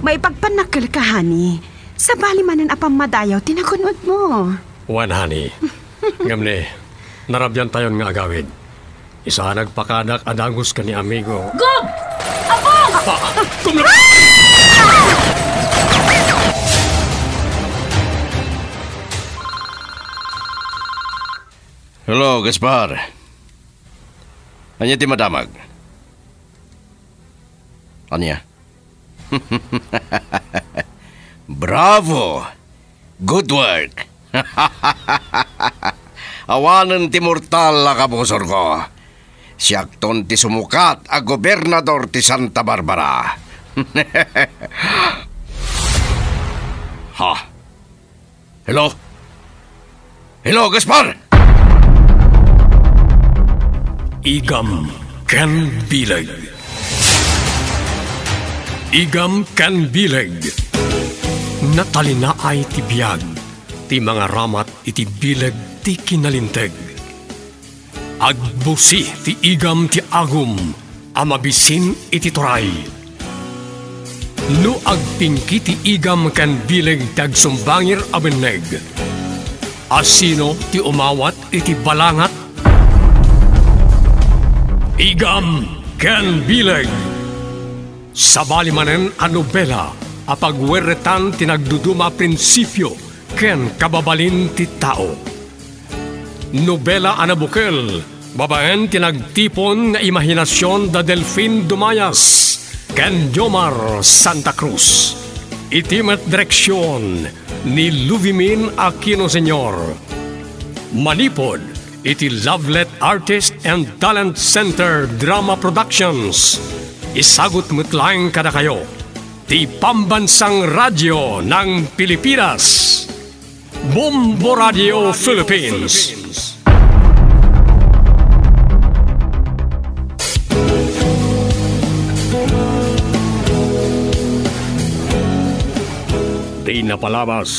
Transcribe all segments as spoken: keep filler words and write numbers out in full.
may pagpanakal ka, honey. Sa bali manan apang madayaw, tinakunod mo. Wan, honey. Ngamne, narabyan tayon nga agawid. Isa nagpakadak adangos ka ni amigo. Gob! Abong! Ah, kumla- Hello, Gaspar. Anya ti madamag? Anya? Bravo! Good work! Awanan ti mortal la kabusor ko. Siyakton ti sumukat a gobernador ti Santa Barbara. Ha? Hello? Hello, Gaspar! Igam Ken Bileg. Igam Ken Bileg. Natalina ay ti biyag, ti mga ramat iti bileg ti kinalinteg. Agbusi ti igam ti agum, amabisin iti turay. No agpingki ti igam Ken Bileg tagsumbangir abeneg. Asino ti umawat iti balangat. Igam Ken Bileg. Sabali manen a nobela apagweretan tinagduduma prinsipyo ken kababalin ti tao. Nobela anabukel babaen tinagtipon nga imahinasyon da Delfin Dumayas ken Jomar Santa Cruz. Itimet direksyon ni Luvimin Aquino Senior. Manipod iti Lovelet Artist and Talent Center Drama Productions. Isagot metlaeng kada kayo ti Pambansang Radyo ng Pilipinas, Bombo Radio Philippines. Di napalabas,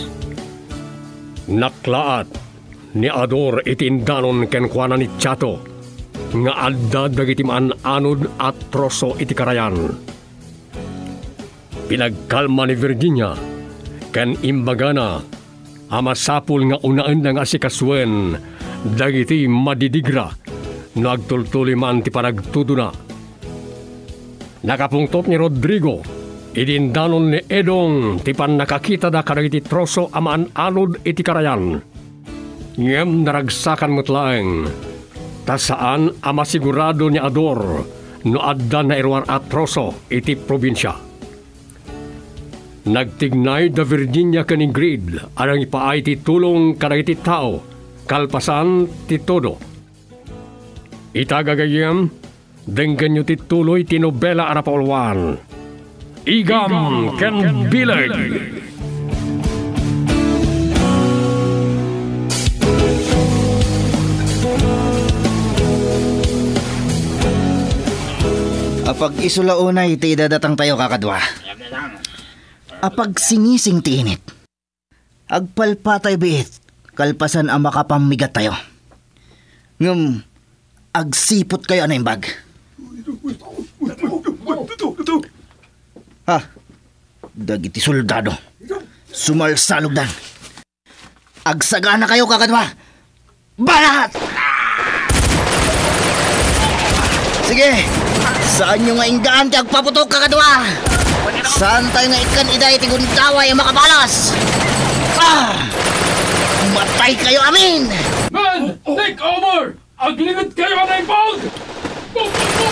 naklaat ni Ador itindanon ken kuana ni Chato nga adda dagiti maan anod at troso iti karayan. Pinagkalma ni Virginia ken imbagana amasapul nga unaan nga asikaswen dagiti madidigra nagtultuli man ti panagtuduna. Nakapungtot ni Rodrigo idindanon ni Edong ti pan nakakita da kadagiti troso amaan anod iti karayan. Ngem naragsakan mutlaeng tasaan ama sigurado ni Ador no adda na irwar atroso iti probinsya. Nagtignay da Virginia ken Ingrid arang ipaay ti tulong kadagiti tao kalpasan ti todo. Itagagayem denggan nyo ti tuloy ti nobela arapaulwan. Igam Ken Bileg. Apag isulaunay iti idadatang tayo kakadwa. Apag sinising ti init. Agpalpatay biit, kalpasan ang makapamigat tayo. Ngum, agsipot kayo na imbag. Ha? Dagiti soldado. Sumalsalugdan. Agsagana kayo kakadwa. Balat! Sige! Saan nyo nga inggaan ti agpaputok kakadwa? Saan tayo nga ikan iday ti gundaway ang makabalas? Ah! Matay kayo amin! Man! Take over! Aglingit kayo na impog! Boom! Boom! Boom!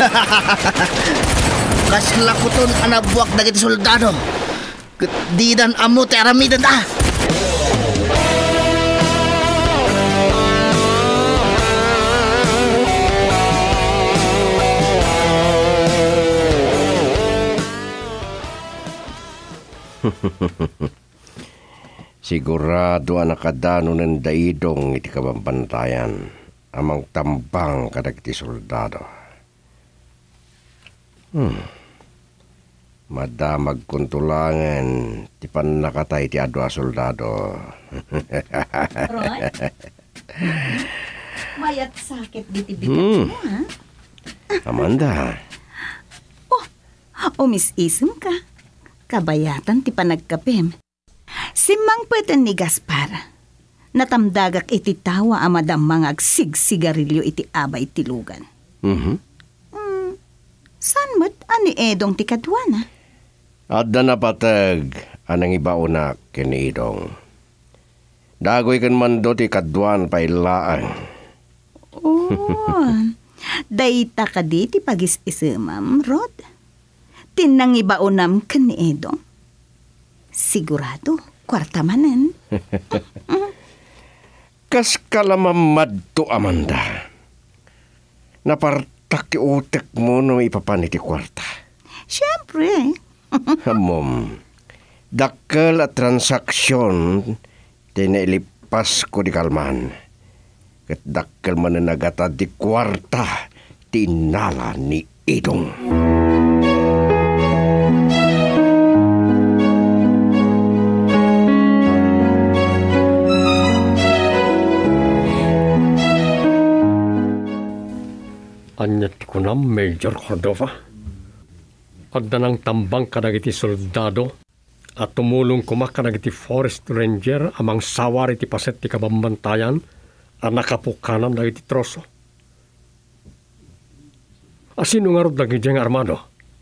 Kaslakuton anabuak na kiti soldado. Didan amo ti aramidan ta. Sigurado ang nakadano ng daidong iti kabambantayan amang tambang kadag ti soldado. Hmm. Madamag kuntulangan ti panakatay ti adwa soldado. Roy? Mayat sakit di ti bigat Hmm. mo, ha? Amanda. Oh, Miss Ism ka. kabayatan ti panagkapim. Simang pweden ni Gaspar. Natamdagak iti tawa amadam mga agsigsigarilyo iti abay tilugan. Mhm. Hmm, san mo't ani Edong ti kadwana? Adda na patag anang ibauna kini Idong. Dagoy kan mando ti kadwan pailaan. Oh, dayta ka di ti pagis-isamam, Rod. Tinang ibaunam kani Edong. Sigurado, kwarta manen. Kas kalamamad to Amanda. Napartak ti utek mo no ipapaniti kwarta. Siyempre. Hamom, dakkel at transaksyon tinailipas ko di kalman. Kat dakkel mananagata di kwarta tinala ni Idong. Anyat ko na, Major Cordova. Adda ng tambang kadagiti soldado at tumulong kumakanagiti forest ranger amang sawari ti paset ti kabambantayan at nakapukanan dagiti troso. Asino nga rod dagiti ang armado?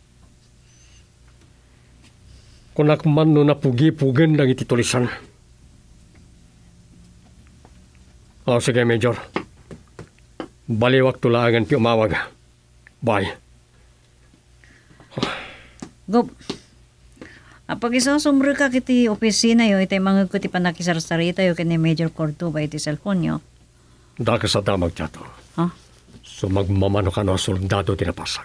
Kunakman no napugi-pugen dagiti tulisan. O sige, Major. Baliwak tulaangan ti umawag. Bye. Gob, apag isasumre ka kiti opisina yo, itay mga kuti panakisarsarita yo kini Major Cordova iti cellphone yo. Daka sa damag tiyato. Ha? So magmamano ka no soldado tinapasag.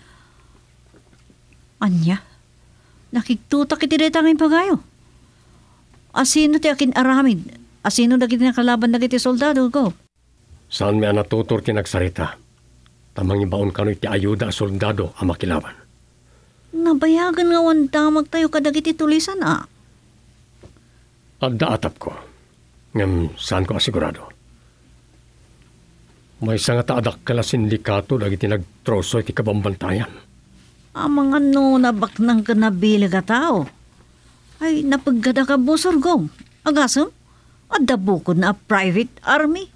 Anya? Nakiktuta kiti detangin pagayo. Asino ti akin aramid? Asino dagiti nakalaban dagiti soldado, Gob? Saan may anatutor tinagsarita? Tamang ibaon ka no iti ayuda soldado ang makilaban. Nabayagan nga wandamag tayo kadagiti tulisan ah. Adda atap ko. Ngam saan ko asigurado? May isang ataadak kala sindikato dagiti nagtroso iti kabambantayan. Amang ano nabak ng kanabili ka tao. Ay napaggada ka busor, Gob. Agasam? Adda bukod na private army.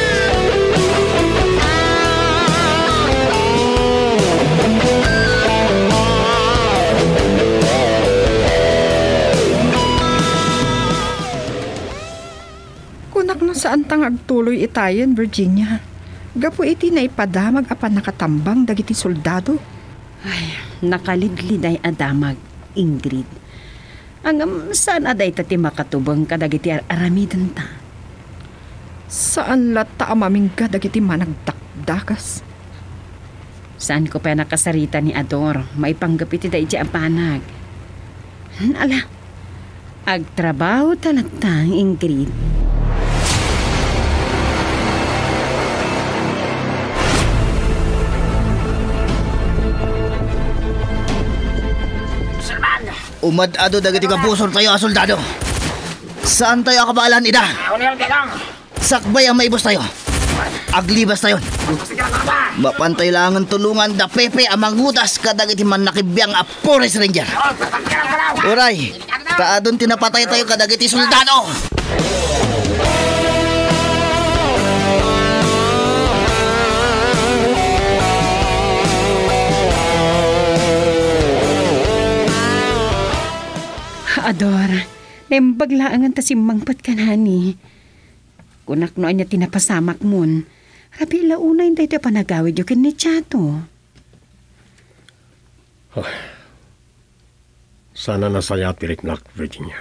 Kunak no saan tang agtuloy itayon, Virginia. Gapo iti na ipadamag apan nakatambang dagiti soldado. Ay, nakalidlid ay adamag, Ingrid. Ang um, saan aday tati makatubang kadagiti aramidan ta? Saan lata amaming kadagiti managdakdakas? Saan ko pa nakasarita ni Ador, maipanggap iti da iti apanag. Ala, agtrabaho talata, Ingrid. Umad-ado dagiti kabusor tayo a soldado. Saan tayo akabalan ida? Sakbay ang maibos tayo. Aglibas tayo. Mapantay lang ang tulungan da Pepe ang mangutas kadagiti man nakibiyang a forest ranger. Uray, taadon tinapatay tayo kadagiti soldado. Ador, nembaglaangan ta simangpat kanani. Kunak no anya tinapasamak mon. Rabi launa hindi tayo panagawid yung kini Chato. Oh. Sana nasaya tirik nak, Virginia.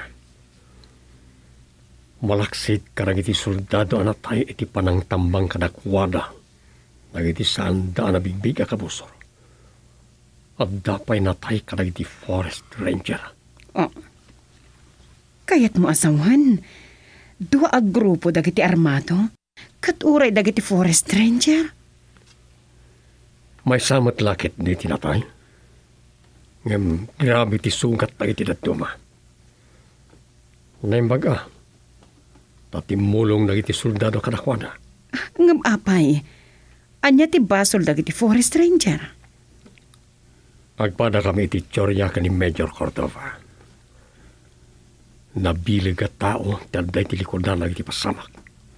Malaksit karagiti soldado anak tayo iti panang tambang kadakwada. Nagiti saan daan na bigbig akabusor. At dapay na tayo karagiti forest ranger. Oh. Kayat mo asawan. Dua ag grupo dagiti armato. Kat uray dagiti forest ranger. May samat lakit di tinatay. Ngam grabe ti sugat dagiti datuma. Naimbaga. Tatimulong dagiti soldado kadakwada. Ngam apay. Anya ti basol dagiti forest ranger. Agpada kami iti tsorya ka ni Major Cordova. Nabilig at tao, taday tilikodan na iti pasamak.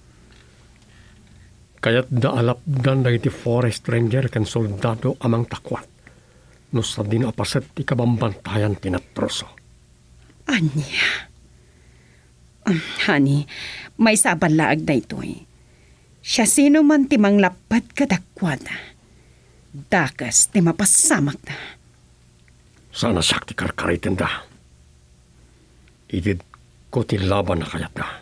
Kaya't daalapdan na iti forest ranger kan soldado amang takwat. No sa dinapaset ti kabambantayan tinatroso. Anya. Um, honey, may sabalaag na ito eh. Siya sino man timang lapad kadakwada. Dakas ti mapasamak na. Sana sakti karkaritin da. Idid ko ti laban na kayat na.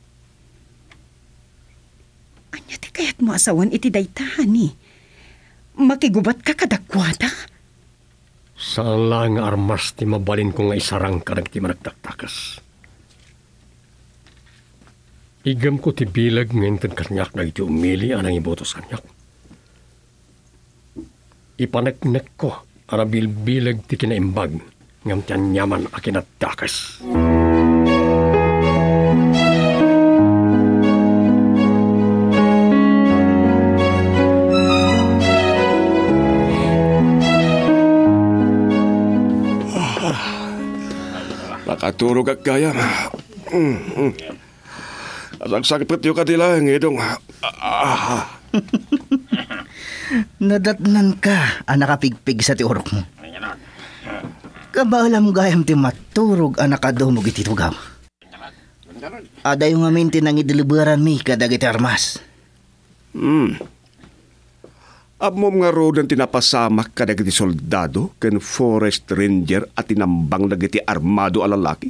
Anya ti kayat mo asawan iti daytahan ni. Makigubat ka kadakwada. Saan lang nga armas ti mabalin ko nga isarang kadag ti managtaktakas. Igam ko ti bilag ngenten kanyak na iti umili anang ibotos kanyak. Ipaneknek ko ang bilbilag ti kinaimbag ngam tiyan yaman akin at takas. Nakaturog at gayam. Mm, mm. Nagsakit yung katila, ngidong. Ah. Nadatnan ka, ang nakapigpig sa tiurok mo. Kabalam gayam ti maturog ang nakadumog iti tugaw. Ada yung aminti nang idiliberan mi kadagiti armas. Hmm. Amom nga road ang tinapasamak kadagiti soldado ken forest ranger at tinambang dagiti armado alalaki.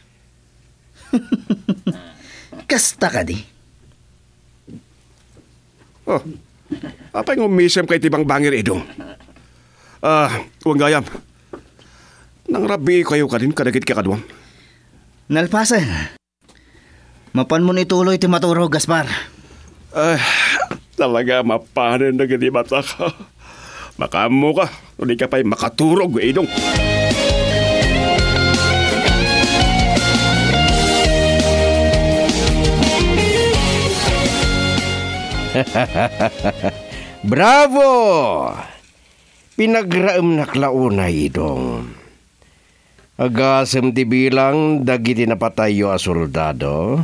Kasta ka di. Oh, apay ngumisem kay tibang bangir idong. Ah, uh, gayam. Nang rabi kayo ka din kadagit kakadwam. Nalpasan. Mapan mo nituloy ti maturog, Gaspar. Ay, uh, talaga mapanan na gani mata ka. Makamo ka, hindi ka pa'y makaturog, idong. Bravo! Pinagraem na klaunay idong. Agasem ti bilang dagiti napatayo a soldado.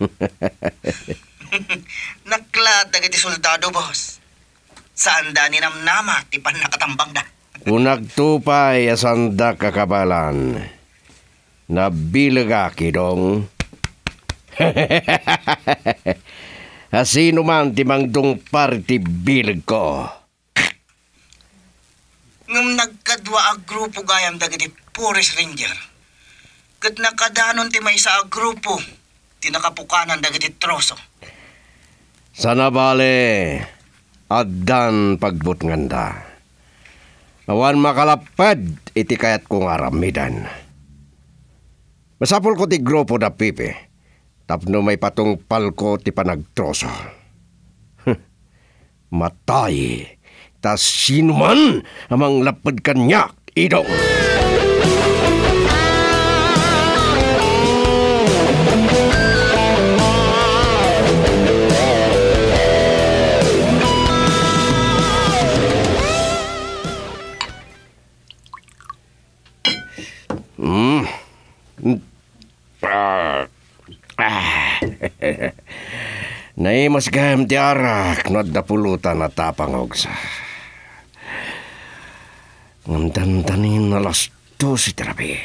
Naklat dagiti soldado, boss. Saan da ni namnama ti pan nakatambang da. Unagtupay asanda kakabalan. Nabilag idong. Asino man timangdong party bilag ko. Ngam nagkadwa a grupo gayam dagiti forest ranger. Kat nakadanon ti may sa a grupo, tinakapukanan dagiti troso. Sana bale, addan pagbut nganda. Awan makalapad, iti kayat kong aramidan. Masapol ko ti grupo da pipi. Tapno may patong palko ti panagtroso. Matay, tas sino man amang lapad kanyak, idong. Hmm. Ah. Ah. Naimas gayam ti arak no da pulutan na tapangog sa. Ngamdantanin na lasto si terapi.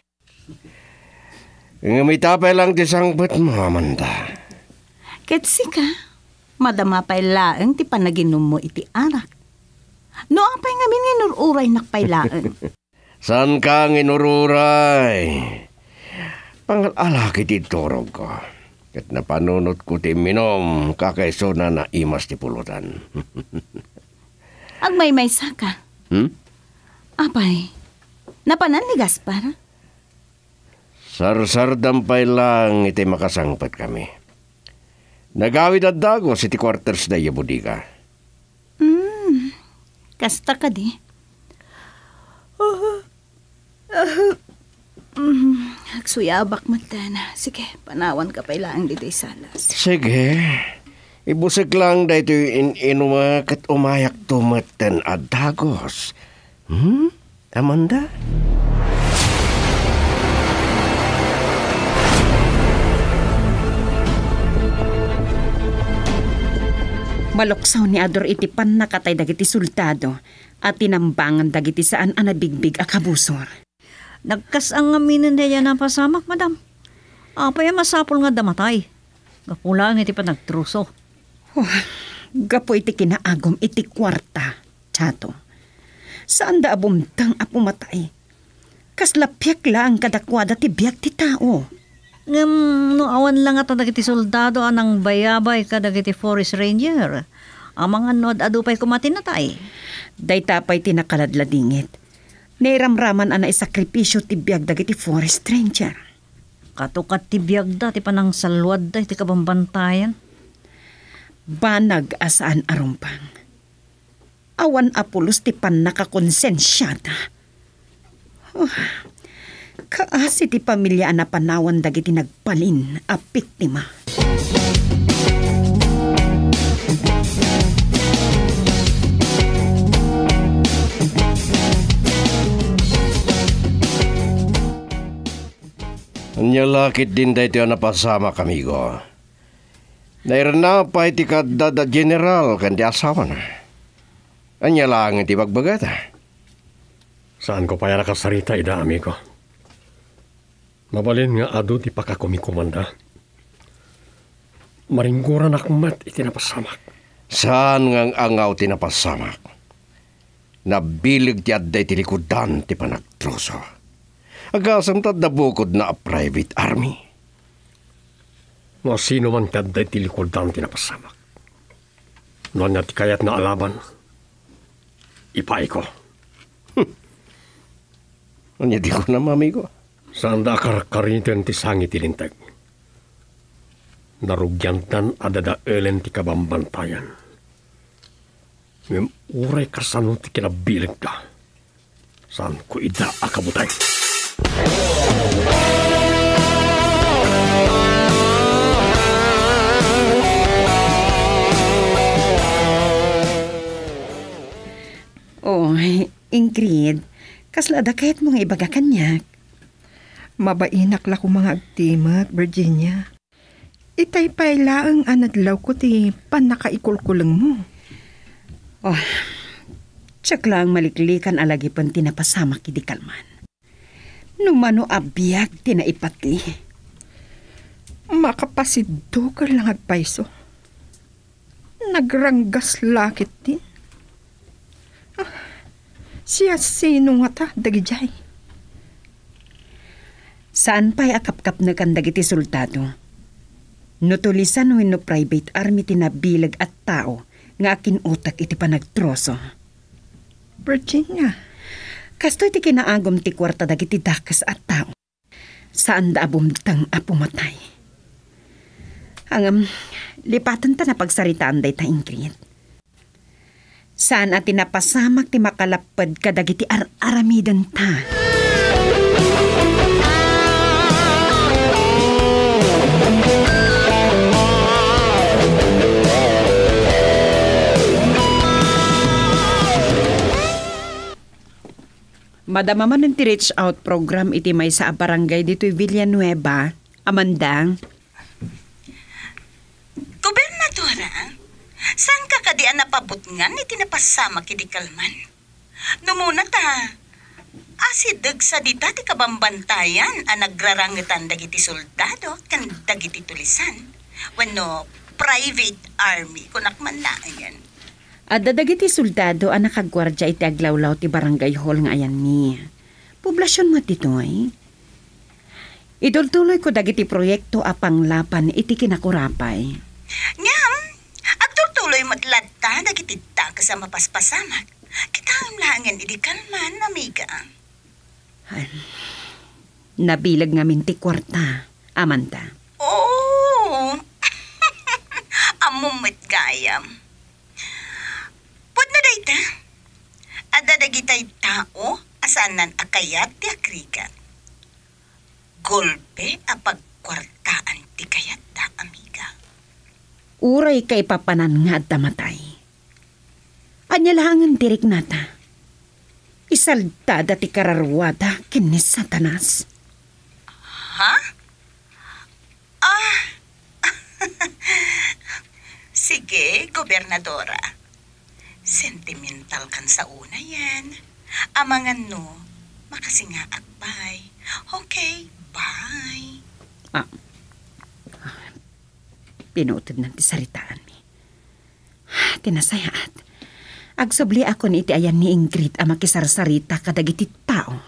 Ngamitapay lang ti sangbat mo, Amanda. Ketsi ka, madama pay laeng ti panaginom mo iti arak. No apay ngamin nga nururay nakpay laeng. San ka nginururay? Pangalala kiti torog ko. Kat napanunot ko ti minom, kakaiso na na imas ti pulutan. Agmay-may saka. Hmm? Apay, napanan ni Gaspar? Sarsar dampay lang iti makasangpat kami. Nagawid at dagos iti quarters na iya budiga. Hmm, kasta ka di. Uh, uh, Mm, agsuyabak matan. Sige, panawan ka pa ilang dito salas. Sige. Ibusag lang dahito in inuma kat umayak tumatan at dagos. Hmm? Amanda? Maluksaw ni Ador iti pan nakatay dagiti sultado at tinambangan dagiti saan anabigbig a kabusor. Nagkasang aminin na yan ang pasamak, madam. Apay masapol nga damatay. Gapulang iti pa nagtruso. Oh, gapo iti kinaagom iti kwarta, Chato. Saan da abumtang a pumatay? Kaslapyak lang kadakwada ti biyak ti tao. Ngam, no awan lang ato dagiti soldado anang bayabay ka dagiti forest ranger. Amang anod adupay kumatin na tay. Daytapay tinakaladladingit. Nairamraman ana isakripisyo ti biyak dagiti forest ranger. Katukat ti biyag da, ti panang salwad da, ti kabambantayan. Banag asaan arumpang. Awan apulos ti pan nakakonsensyata. Oh, kaasi ti pamilya na panawan dagiti nagpalin a biktima. Anya lakit din da ito napasama kamigo. Nairana pa iti kadada general kan di asawa na. Anya lang iti bagbagata. Saan ko pa yan nakasarita, ida, amigo? Mabalin nga ado ti pakakumikumanda. Maringguran akmat iti napasamak. Saan ngang angaw ti napasamak? Nabilig ti adday ti likudan ti panagtroso. Agasam tad nabukod na a private army. No sino man kadday ti likudan ti napasamak. No anya ti kayat na alaban. Ipay ko. Hm. Anya di ko na mamigo. Saan da karkariten ti sangi ti lintag. Narugyantan adada elen ti kabambantayan. Ngem uray kasano ti kinabilig da. Saan ko ida akabutay. Oh, Ingrid, kaslada kahit mga ibaga kanyak. Mabainak la ko mga agtimak, Virginia. Itay pailaang anadlaw ko ti panakaikulkulang mo. Oh, tsak lang maliklikan alagi pang tinapasamak idi kalman. Numano abiyag tinaipati. Makapasiddo ka lang agpaiso. Nagranggas lakit din. Ah, siya sino nga ta, dagijay. Saan pa'y akap-kap na kan dagiti sultado? Nutulisan no no private army tinabilag at tao nga akin utak iti panagtroso. Virginia, kasto iti kinaagom ti kwarta dagiti dakas at tao. Saan da abumtang apumatay? Angam, lipatan ta na pagsaritaan day ta Ingrid. Saan at tinapasamak ti makalapad ka dagiti ar-aramidan ta? Madama man ti reach out program iti may sa barangay dito Villanueva, Amandang. Gobernadora, saan ka kadian napabutngan iti napasama kidi kalman? Numuna ta, asidag sa dita ti kabambantayan ang nagrarangitan dagiti soldado kan dagiti tulisan. Wano private army kunakman na yan. Adda dagiti soldado ang nakagwardya iti aglawlaw ti barangay hall nga ayan ni. Poblasyon mo titoy. Idultuloy ko dagiti proyekto a panglapan iti kinakurapay. Ngam, agtultuloy matladta dagiti taga sa mapaspasamak. Kita ang langan iti kalman, amiga. Ay, nabilag ngamin ti kwarta, Amanda. Oh, amumit gayam. Pwede na dayta. Ada dagitay tao asanan akayat ti akrikat. Golpe a pagkwartaan ti kayat da, amiga. Uray kay papanan nga at damatay. Anya langan tirik nata. Isaltada ti kararwada kinis satanas. Ha? Ah, sige. Sige, Gobernadora. Sentimental kan sa una yan. Amangan no, makasinga akbay. Okay, bye. Ah, pinuutod ng tisaritaan mi. Tinasayaat. Agsubli ako ni iti ayan ni Ingrid ang makisarsarita kadagiti tao.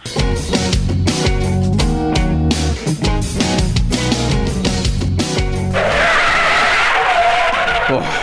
Oh.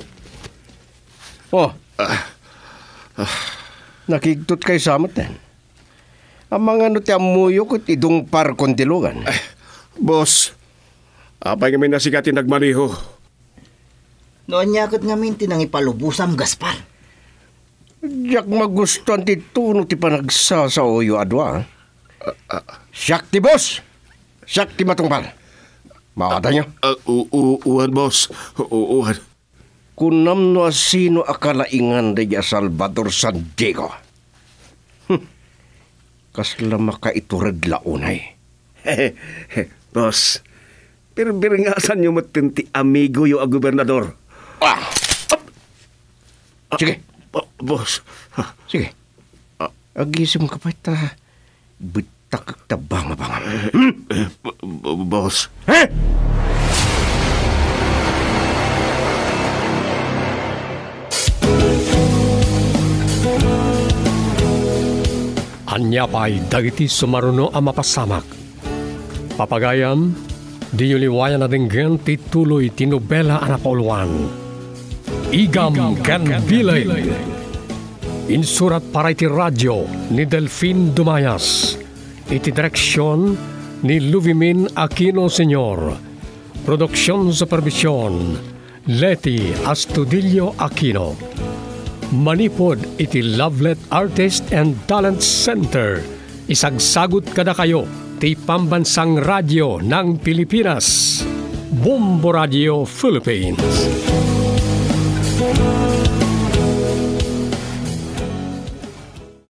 Oh. Ah. Ah. Nakigtot kay samat na. Ang mga no ti amuyo ko't idong par kondilugan. Eh, boss, apay kami nasikatin nagmaniho. Noon yakot ngamin tinang ipalubusam, Gaspar. Diyak magustuhan ti tuno ti panagsasaoyo adwa. Uh, uh, Siyak ti boss! Siyak ti matungpal. Makata nyo? Uh, Uuhan, boss. Uuhan. Kunam no asino akalaingan de Salvador San Diego. Hm. Kasla makaiturad launay. Boss, pirbiringasan nyo matinti amigo yung gobernador. Ah! Sige. Uh, boss. Sige. Uh, Agisim ka pa ita. Bitak tabang-abang. Hmm? Uh, boss. Eh? Anya pa'y dagiti sumaruno ang mapasamak. Papagayam, di nyo liwayan na dinggan ti tuloy tinobela anapoluan. Igam Can Bilay. Insurat para iti radyo ni Delfin Dumayas. Iti direksyon ni Luvimin Aquino Senior. Produksyon supervisyon Leti Astudillo Aquino. Manipod iti Lovelet Artist and Talent Center. Isagsagot kada kayo ti pambansang radyo ng Pilipinas. Bombo Radio Philippines.